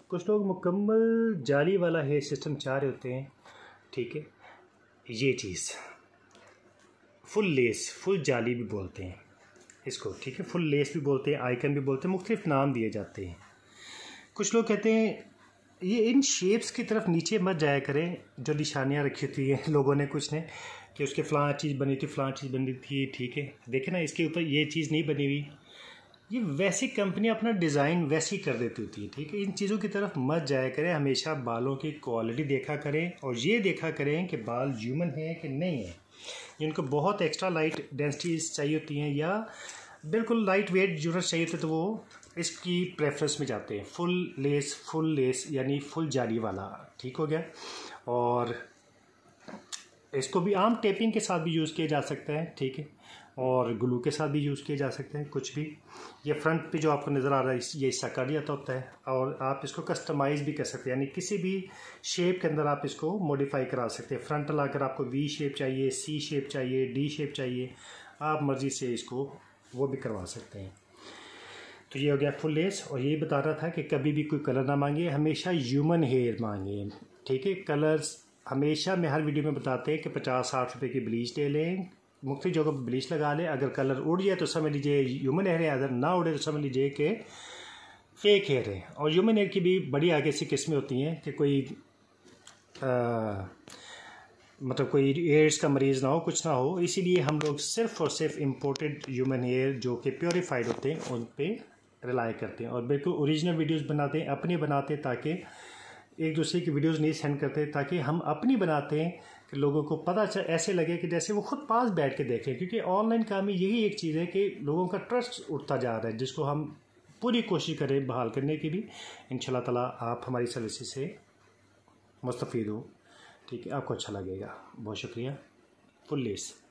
कुछ लोग मुकम्मल जाली वाला हेयर सिस्टम चाह रहे होते हैं, ठीक है। ये चीज़ फुल लेस, फुल जाली भी बोलते हैं इसको, ठीक है। फुल लेस भी बोलते हैं, आइकन भी बोलते हैं, मुख्तलिफ नाम दिए जाते हैं। कुछ लोग कहते हैं ये इन शेप्स की तरफ नीचे मत जाया करें जो निशानियाँ रखी होती हैं लोगों ने, कुछ ने, कि उसके फ़लाँ चीज़ बनी थी, फ़लाँ चीज़ बनी थी, ठीक है। देखें ना, इसके ऊपर ये चीज़ नहीं बनी हुई। ये वैसी कंपनी अपना डिज़ाइन वैसी कर देती होती है, ठीक है। इन चीज़ों की तरफ मत जाया करें। हमेशा बालों की क्वालिटी देखा करें और ये देखा करें कि बाल ह्यूमन हैं कि नहीं है। जिनको बहुत एक्स्ट्रा लाइट डेंसिटीज चाहिए होती हैं या बिल्कुल लाइट वेट ज़रूरत चाहिए होती है, तो वो इसकी प्रेफरेंस में जाते हैं। फुल लेस यानी फुल जाली वाला, ठीक हो गया। और इसको भी आम टेपिंग के साथ भी यूज़ किया जा सकता है, ठीक है। और ग्लू के साथ भी यूज़ किया जा सकता है, कुछ भी। ये फ्रंट पे जो आपको नज़र आ रहा है ये हिस्सा काट जाता होता है और आप इसको कस्टमाइज़ भी कर सकते हैं, यानी किसी भी शेप के अंदर आप इसको मॉडिफाई करा सकते हैं। फ्रंट अगर आपको वी शेप चाहिए, सी शेप चाहिए, डी शेप चाहिए, आप मर्ज़ी से इसको वो भी करवा सकते हैं। तो ये हो गया फुल लेस। और ये बता रहा था कि कभी भी कोई कलर ना मांगे, हमेशा ह्यूमन हेयर मांगे, ठीक है। कलर्स हमेशा मैं हर वीडियो में बताते हैं कि 50-60 रुपये की ब्लीच ले लें, मुख्तलिफ जगहों पर ब्लीच लगा लें। अगर कलर उड़ जाए तो समझ लीजिए ह्यूमन हेयर है, अगर ना उड़े तो समझ लीजिए कि फेक हेयर है। और ह्यूमन हेयर की भी बड़ी आगे से किस्में होती हैं कि कोई मतलब कोई एड्स का मरीज़ ना हो, कुछ ना हो, इसीलिए हम लोग सिर्फ़ और सिर्फ इम्पोर्टेड ह्यूमन हेयर जो कि प्योरीफाइड होते हैं उन पर रिलाई करते हैं और बिल्कुल ओरिजिनल वीडियोस बनाते हैं, अपने बनाते हैं, ताकि एक दूसरे की वीडियोस नहीं सेंड करते, ताकि हम अपनी बनाते हैं कि लोगों को पता चल, ऐसे लगे कि जैसे वो खुद पास बैठ के देखें। क्योंकि ऑनलाइन काम में यही एक चीज़ है कि लोगों का ट्रस्ट उठता जा रहा है, जिसको हम पूरी कोशिश करें बहाल करने की भी। इंशाल्लाह ताला आप हमारी सर्विस से मुस्तफ़ीद हो, ठीक है, आपको अच्छा लगेगा। बहुत शुक्रिया। Full less.